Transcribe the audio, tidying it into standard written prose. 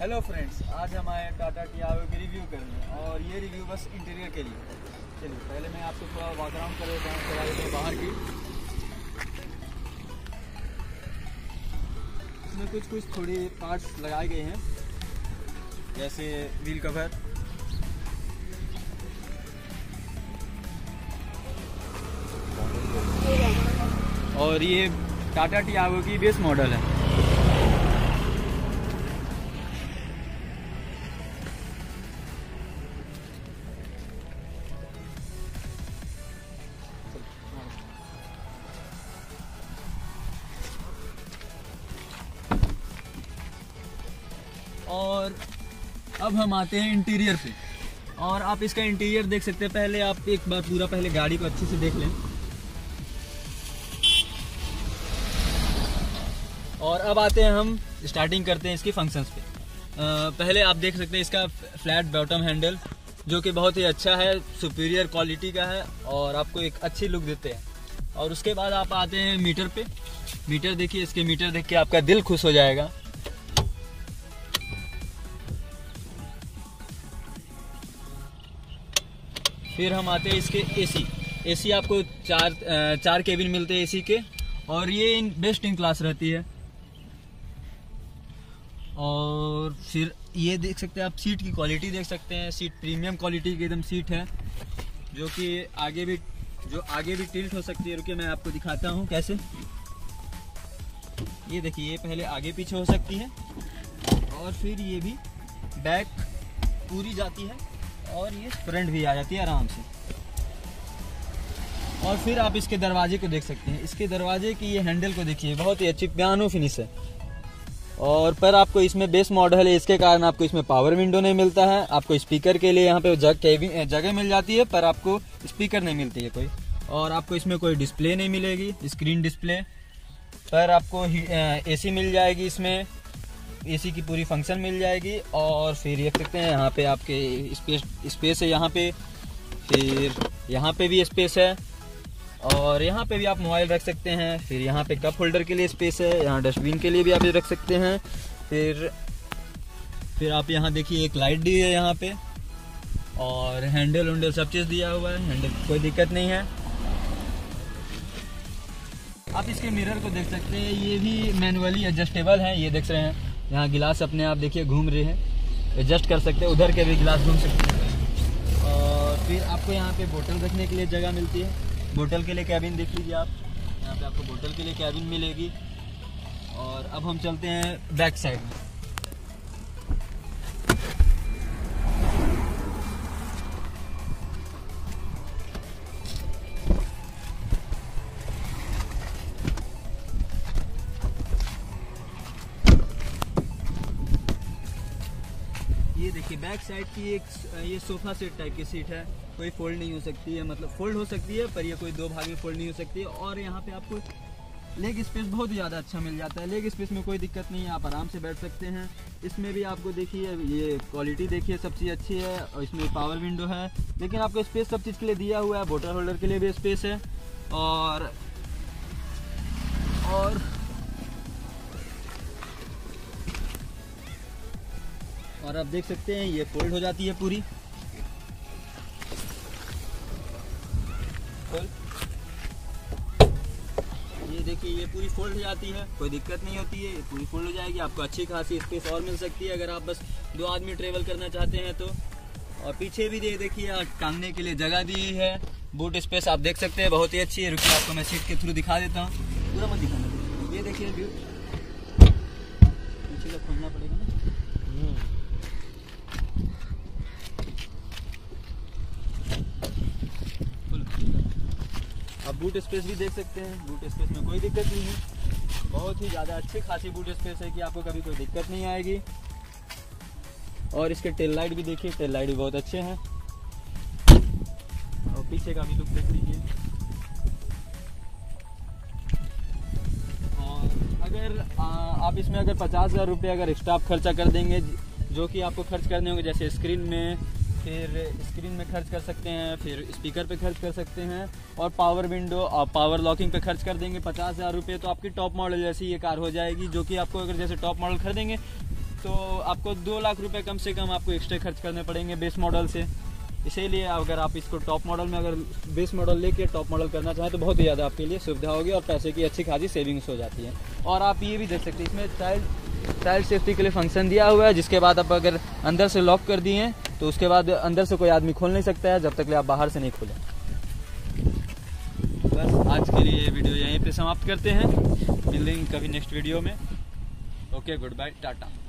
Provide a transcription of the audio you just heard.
Hello friends, आज हम आए टाटा टियागो की रिव्यू करने और ये रिव्यू बस इंटीरियर के लिए। चलिए पहले मैं आपको थोड़ा बैकग्राउंड कर देता हूँ बाहर की। इसमें कुछ थोड़ी पार्ट्स लगाए गए हैं, जैसे व्हील कवर, और ये टाटा टियागो की बेस मॉडल है। और अब हम आते हैं इंटीरियर पे, और आप इसका इंटीरियर देख सकते हैं। पहले आप एक बार पूरा पहले गाड़ी को अच्छे से देख लें। और अब आते हैं, हम स्टार्टिंग करते हैं इसकी फंक्शंस पे। पहले आप देख सकते हैं इसका फ्लैट बॉटम हैंडल, जो कि बहुत ही अच्छा है, सुपीरियर क्वालिटी का है और आपको एक अच्छी लुक देते हैं। और उसके बाद आप आते हैं मीटर पे। मीटर देखिए, इसके मीटर देख के आपका दिल खुश हो जाएगा। फिर हम आते हैं इसके एसी आपको चार केबिन मिलते हैं एसी के, और ये बेस्ट इन क्लास रहती है। और फिर ये देख सकते हैं आप, सीट की क्वालिटी देख सकते हैं। सीट प्रीमियम क्वालिटी की एकदम सीट है, जो कि आगे भी टिल्ट हो सकती है। रुकिए मैं आपको दिखाता हूँ कैसे। ये देखिए, ये पहले आगे पीछे हो सकती है, और फिर ये भी बैक पूरी जाती है, और ये फ्रंट भी आ जाती है आराम से। और फिर आप इसके दरवाजे को देख सकते हैं। इसके दरवाजे की ये हैंडल को देखिए, बहुत ही अच्छी पियानो फिनिश है। और पर आपको इसमें बेस मॉडल है, इसके कारण आपको इसमें पावर विंडो नहीं मिलता है। आपको स्पीकर के लिए यहाँ पे जगह मिल जाती है, पर आपको स्पीकर नहीं मिलती है कोई। और आपको इसमें कोई डिस्प्ले नहीं मिलेगी, स्क्रीन डिस्प्ले। पर आपको एसी मिल जाएगी, इसमें एसी की पूरी फंक्शन मिल जाएगी। और फिर देख सकते हैं यहाँ पे आपके स्पेस है यहाँ पे, फिर यहाँ पे भी स्पेस है, और यहाँ पे भी आप मोबाइल रख सकते हैं। फिर यहाँ पे कप होल्डर के लिए स्पेस है, यहाँ डस्टबिन के लिए भी आप रख सकते हैं। फिर आप यहाँ देखिए, एक लाइट दी है यहाँ पे, और हैंडल सब चीज़ दिया हुआ है। हैंडल कोई दिक्कत नहीं है। आप इसके मिरर को देख सकते हैं, ये भी मैनुअली एडजस्टेबल है। ये देख रहे हैं, यहाँ गिलास अपने आप देखिए घूम रहे हैं, एडजस्ट कर सकते हैं, उधर के भी गिलास घूम सकते हैं। और फिर आपको यहाँ पे बोतल रखने के लिए जगह मिलती है। बोतल के लिए कैबिन देख लीजिए आप, यहाँ पे आपको बोतल के लिए कैबिन मिलेगी। और अब हम चलते हैं बैक साइड में। ये देखिए, बैक साइड की ये सोफा सेट टाइप की सीट है। कोई फोल्ड नहीं हो सकती है, मतलब फोल्ड हो सकती है, पर ये कोई दो भाग में फोल्ड नहीं हो सकती है। और यहाँ पे आपको लेग स्पेस बहुत ज़्यादा अच्छा मिल जाता है। लेग स्पेस में कोई दिक्कत नहीं है, आप आराम से बैठ सकते हैं। इसमें भी आपको देखिए, ये क्वालिटी देखिए, सब चीज़ अच्छी है। और इसमें पावर विंडो है, लेकिन आपको स्पेस सब चीज़ के लिए दिया हुआ है। बोतल होल्डर के लिए भी स्पेस है। और आप देख सकते हैं, ये फोल्ड हो जाती है पूरी। ये देखिए, ये पूरी फोल्ड हो जाती है, कोई दिक्कत नहीं होती है, ये पूरी फोल्ड हो जाएगी। आपको अच्छी खासी स्पेस और मिल सकती है, अगर आप बस 2 आदमी ट्रेवल करना चाहते हैं तो। और पीछे भी देखिए, टांगने के लिए जगह दी है। बूट स्पेस आप देख सकते हैं, बहुत ही अच्छी है। रुकिए आपको मैं सीट के थ्रू दिखा देता हूँ, पूरा मत दिखाना। ये देखिए व्यू, पीछे का खोलना पड़ेगा ना। आप बूट स्पेस भी देख सकते हैं, बूट स्पेस में कोई दिक्कत नहीं है। बहुत ही ज़्यादा अच्छी खासी बूट स्पेस है कि आपको कभी कोई दिक्कत नहीं आएगी। और इसके टेल लाइट भी देखिए, टेल लाइट भी बहुत अच्छे हैं। और पीछे का भी लुक देख लीजिए। और अगर आप इसमें अगर 50,000 रुपये अगर एक्स्ट्रा आप खर्चा कर देंगे, जो कि आपको खर्च करने होंगे, जैसे स्क्रीन में खर्च कर सकते हैं, फिर स्पीकर पे खर्च कर सकते हैं, और पावर विंडो और पावर लॉकिंग पे खर्च कर देंगे 50,000 रुपये, तो आपकी टॉप मॉडल जैसी ये कार हो जाएगी। जो कि आपको अगर जैसे टॉप मॉडल खरीदेंगे तो आपको 2 लाख रुपए कम से कम आपको एक्स्ट्रा खर्च करने पड़ेंगे बेस मॉडल से। इसीलिए अगर आप इसको टॉप मॉडल में अगर बेस मॉडल लेके टॉप मॉडल करना चाहें तो बहुत ही ज़्यादा आपके लिए सुविधा होगी और पैसे की अच्छी खासी सेविंग्स हो जाती है। और आप ये भी देख सकते हैं इसमें चाइल्ड सेफ्टी के लिए फंक्शन दिया हुआ है, जिसके बाद आप अगर अंदर से लॉक कर दिए तो उसके बाद अंदर से कोई आदमी खोल नहीं सकता है जब तक आप बाहर से नहीं खोलें। बस आज के लिए वीडियो यहीं पे समाप्त करते हैं, मिलेंगे कभी नेक्स्ट वीडियो में। Okay, good bye, Tata.